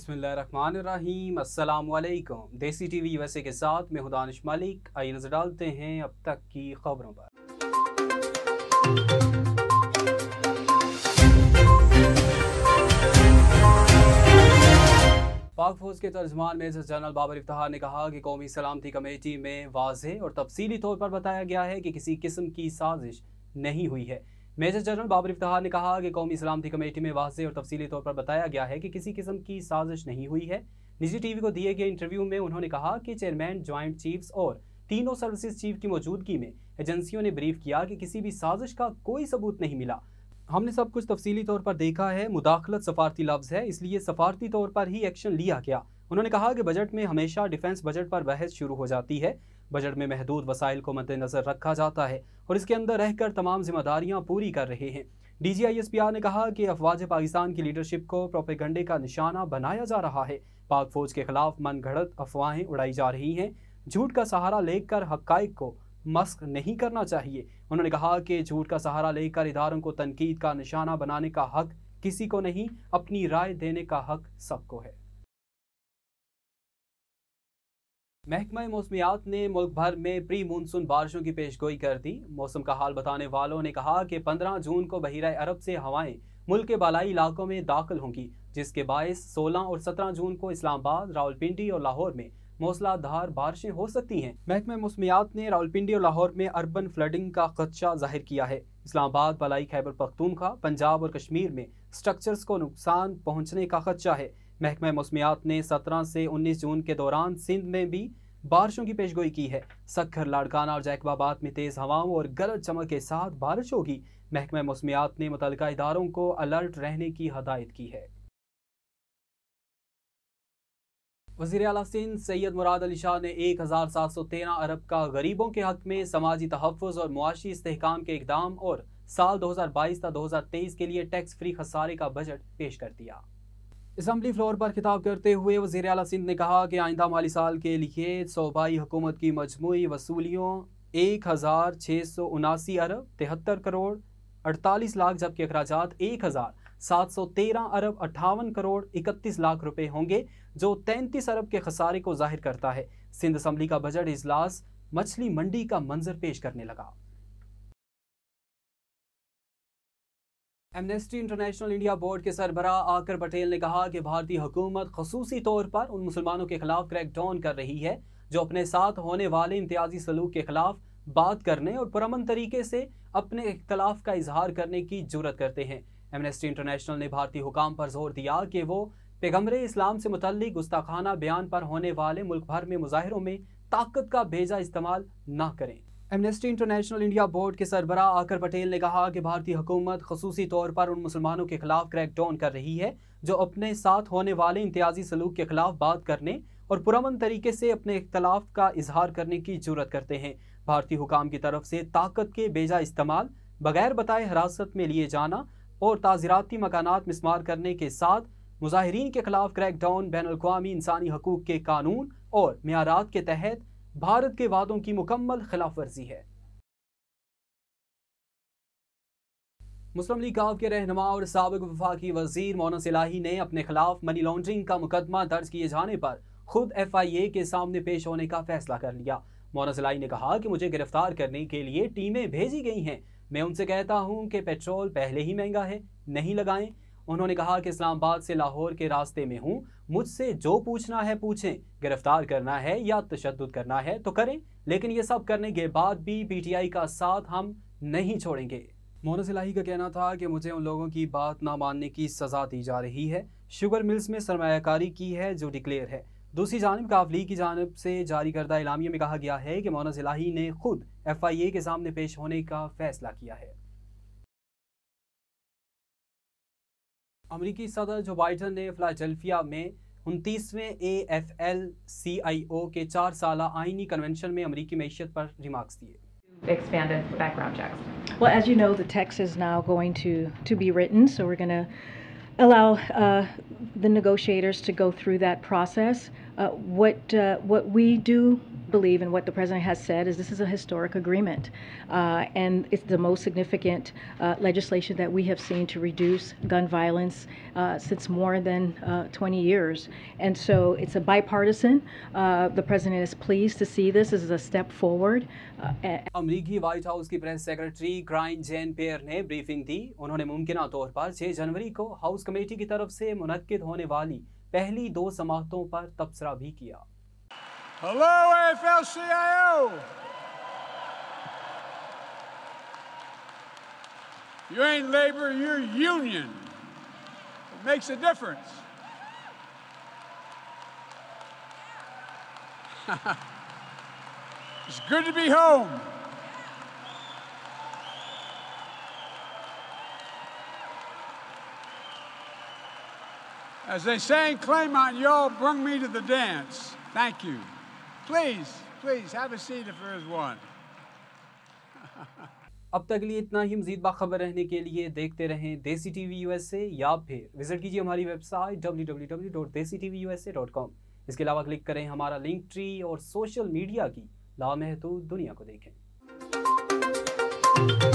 बिस्मिल्लाहिर्रहमानिर्रहीम, अस्सलाम वालेकुम। देसी टीवी यूएसए के साथ मैं हूं दानिश मलिक। आइए नजर डालते हैं अब तक की खबरों पर। पाक फौज के तर्जमान मेजर जनरल बाबर इफ्तिखार ने कहा कि कौमी सलामती कमेटी में वाज़ेह और तफसीली तौर पर बताया गया है कि किसी किस्म की साजिश नहीं हुई है। मेजर जनरल बाबर इफ्तिखार ने कहा कि कौमी सलामती कमेटी में वाज़ेह और तफसीली तौर पर बताया गया है कि किसी किस्म की साजिश नहीं हुई है। निजी टीवी को दिए गए इंटरव्यू में उन्होंने कहा कि चेयरमैन, ज्वाइंट चीफ्स और तीनों सर्विसेज चीफ की मौजूदगी में एजेंसियों ने ब्रीफ किया कि किसी भी साजिश का कोई सबूत नहीं मिला। हमने सब कुछ तफसीली तौर पर देखा है। मुदाखलत सफारती लफ्ज़ है, इसलिए सफारती तौर पर ही एक्शन लिया गया। उन्होंने कहा कि बजट में हमेशा डिफेंस बजट पर बहस शुरू हो जाती है। बजट में महदूद वसाइल को मद्देनजर रखा जाता है और इसके अंदर रहकर तमाम जिम्मेदारियां पूरी कर रहे हैं। DGISPR ने कहा कि अफवाज पाकिस्तान की लीडरशिप को प्रोपेगंडे का निशाना बनाया जा रहा है। पाक फौज के खिलाफ मनगढ़ंत अफवाहें उड़ाई जा रही हैं। झूठ का सहारा लेकर हक़ाइक़ को मस्क नहीं करना चाहिए। उन्होंने कहा कि झूठ का सहारा लेकर इदारों को तनकीद का निशाना बनाने का हक किसी को नहीं, अपनी राय देने का हक सबको है। महकमा मौसमियात ने मुल्क भर में प्री मानसून बारिशों की पेशगोई कर दी। मौसम का हाल बताने वालों ने कहा कि 15 जून को बहीरा अरब से हवाएं मुल्क के बालाई इलाकों में दाखिल होंगी, जिसके बायस 16 और 17 जून को इस्लामाबाद, रावलपिंडी और लाहौर में मूसलाधार बारिशें हो सकती हैं। महकमा मौसमियात ने रावलपिंडी और लाहौर में अर्बन फ्लडिंग का खदशा जाहिर किया है। इस्लामाबाद, बलाई खैबर पख्तूनख्वा, पंजाब और कश्मीर में स्ट्रक्चर्स को नुकसान पहुंचने का खदशा है। महकमा मौसमियात ने 17 से 19 जून के दौरान सिंध में भी बारिशों की पेशगोई की है। सक्खर, लाड़काना और जैकबाबाद में तेज हवाओं और गरज चमक के साथ बारिश होगी। महकमा मौसमियात ने मुतल्लिका इदारों को अलर्ट रहने की हदायत की है। वज़ीर आला सिंध सैयद मुराद अली शाह ने 1713 अरब का गरीबों के हक में समाजी तहफ़्फ़ुज़ और मुआशी इस्तेहकाम के इक़दाम और साल 2022 ta 2023 के लिए टैक्स फ्री खसारे का बजट पेश कर दिया। असम्बली फ्लोर पर खिताब करते हुए वज़ीर आला सिंध ने कहा कि आइंदा माली साल के लिए सूबाई हुकूमत की मजमूई वसूलियों 1679 अरब 73 करोड़ 48 लाख, जबकि अखराजात 1713 अरब 58 करोड़ 31 लाख रुपए होंगे, जो 33 अरब के खसारे को जाहिर करता है। सिंध असम्बली का बजट इजलास मछली मंडी का मंजर पेश करने लगा। एमनेस्टी इंटरनेशनल इंडिया बोर्ड के सरबराह आकर पटेल ने कहा कि भारतीय हुकूमत खसूसी तौर पर उन मुसलमानों के खिलाफ क्रैकडाउन कर रही है जो अपने साथ होने वाले इम्तियाजी सलूक के खिलाफ बात करने और पुरअमन तरीके से अपने इख्तलाफ का इजहार करने की जुर्रत करते हैं। एमनेस्टी इंटरनेशनल ने भारतीय हुकाम पर जोर दिया कि वो पैगम्बरे इस्लाम से मुतल्लिक गुस्ताखाना बयान पर होने वाले मुल्क भर में मुजाहिरों में ताकत का बेजा इस्तेमाल न करें। एमनेस्टी इंटरनेशनल इंडिया बोर्ड के सरबराह आकर पटेल ने कहा कि भारतीय हुकूमत खसूसी तौर पर उन मुसलमानों के खिलाफ क्रैकडाउन कर रही है जो अपने साथ होने वाले इम्तियाजी सलूक के खिलाफ बात करने और पुरअमन तरीके से अपने इख्तलाफ का इजहार करने की जुर्रत करते हैं। भारतीय हुकाम की तरफ से ताकत के बेजा इस्तेमाल, बगैर बताए हिरासत में लिए जाना और ताज़ीराती मकानात मिस्मार करने के साथ मुजाहिरीन के खिलाफ क्रैकडाउन बैनुल-अक़वामी इंसानी हकूक़ के कानून और मियारात के तहत भारत के वादों की मुकम्मल खिलाफ वर्जी है। मुस्लिम लीग काफ के रहनुमा और साबिक वफाकी वजीर मोनस इलाही ने अपने खिलाफ मनी लॉन्ड्रिंग का मुकदमा दर्ज किए जाने पर खुद FIA के सामने पेश होने का फैसला कर लिया। मोनस इलाही ने कहा कि मुझे गिरफ्तार करने के लिए टीमें भेजी गई हैं। मैं उनसे कहता हूं कि पेट्रोल पहले ही महंगा है, नहीं लगाएं। उन्होंने कहा कि इस्लामाबाद से लाहौर के रास्ते में हूं, मुझसे जो पूछना है पूछें, गिरफ्तार करना है या तशद्दुद करना है तो करें, लेकिन ये सब करने के बाद भी PTI का साथ हम नहीं छोड़ेंगे। मोनस इलाही का कहना था कि मुझे उन लोगों की बात ना मानने की सज़ा दी जा रही है। शुगर मिल्स में सरमायाकारी की है जो डिक्लेयर है। दूसरी जानिब काफ लीग की जानिब से जारी करदा इलामिया में कहा गया है कि मोनस इलाही ने खुद FIA के सामने पेश होने का फैसला किया है। अमरीकी सदर जो बाइडन ने फिलाडेल्फिया में 29वें AFL-CIO के 4 साला आईनी कन्वेंशन में अमरीकी मईशत पर रिमार्क्स दिए। Expanded background checks. Well, as you know, the text is now going to be written, so we're going to allow the negotiators to go through that process. What we do believe and what the president has said is this is a historic agreement, and it's the most significant legislation that we have seen to reduce gun violence since more than 20 years. And so it's a bipartisan. The president is pleased to see this as a step forward. अमरीकी White House की press secretary Karine Jean Pierre ने briefing दी। उन्होंने मुमकिना तौर पर 6 जनवरी को house committee की तरफ से मुनक्किद होने वाली पहली 2 समाअतों पर तबसरा भी किया। Hello, AFL-CIO. You ain't labor, you're union. It makes a difference. It's good to be home. As they say in Claymont, y'all bring me to the dance. Thank you. Please, please, have a seat if there is one. अब तक के लिए इतना ही। मज़ीद बाखबर रहने के लिए देखते रहें देसी टीवी USA या फिर विजिट कीजिए हमारी वेबसाइट www.desitvusa.com। इसके अलावा क्लिक करें हमारा लिंक ट्री और सोशल मीडिया की लामहदूद दुनिया को देखें।